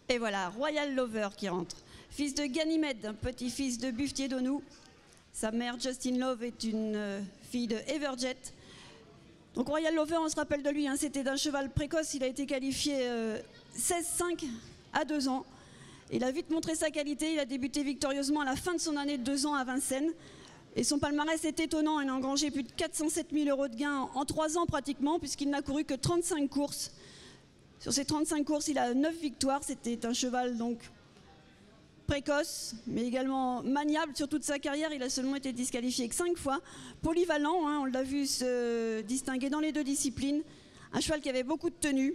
Et voilà, Royal Lover qui rentre. Fils de Ganymède, petit-fils de Buffetier d'Onou. Sa mère, Justin Love, est une fille de Everjet. Donc Royal Lover, on se rappelle de lui, hein, c'était d'un cheval précoce. Il a été qualifié 16-5 à 2 ans. Il a vite montré sa qualité. Il a débuté victorieusement à la fin de son année de 2 ans à Vincennes. Et son palmarès est étonnant. Il a engrangé plus de 407 000 € de gains en 3 ans pratiquement, puisqu'il n'a couru que 35 courses. Sur ces 35 courses, il a 9 victoires. C'était un cheval donc précoce, mais également maniable sur toute sa carrière. Il a seulement été disqualifié que 5 fois. Polyvalent, hein, on l'a vu se distinguer dans les 2 disciplines. Un cheval qui avait beaucoup de tenue.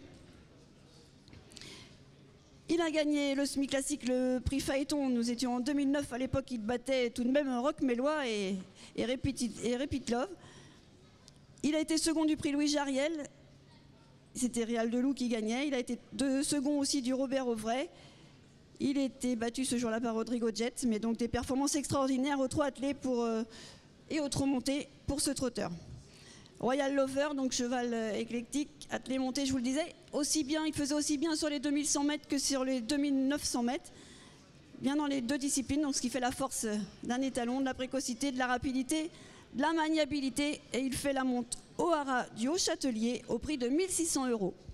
Il a gagné le semi classique, le prix Phaéton. Nous étions en 2009. À l'époque, il battait tout de même Roch Mélois et Repeat Love. Il a été second du prix Louis Jariel. C'était Réal Deloup qui gagnait. Il a été second aussi du Robert Auvray. Il était battu ce jour-là par Rodrigo Jet. Mais donc des performances extraordinaires aux 3 attelés et aux 3 montées pour ce trotteur. Royal Lover, donc cheval éclectique, attelé monté, je vous le disais, il faisait aussi bien sur les 2100 mètres que sur les 2900 mètres, bien dans les 2 disciplines, donc ce qui fait la force d'un étalon, de la précocité, de la rapidité, de la maniabilité, et il fait la monte au haras du Haut-Châtelier au prix de 1 600 €.